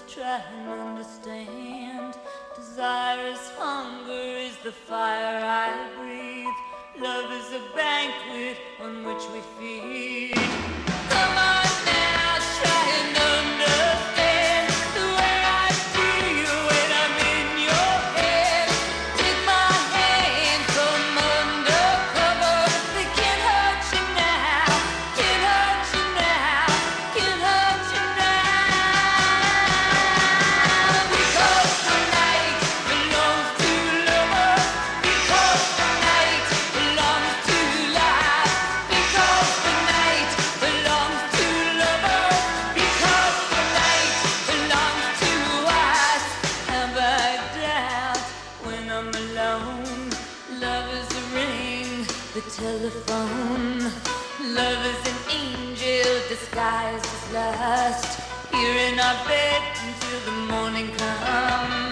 try and understand. Desire is hunger, is the fire I breathe. Love is a banquet on which we feed. Come on now, try and understand the way I feel when I'm in your head. Take my hand from under cover. They can't hurt you now, can't hurt you now, can't hurt you now. Because the night belongs to lovers. Because the night belongs to life. Because the night belongs to lovers. Because the night belongs to us. Have I doubt when I'm alone? Love is a ring, the telephone. Love is an angel disguised as lust. Here in our bed until the morning comes.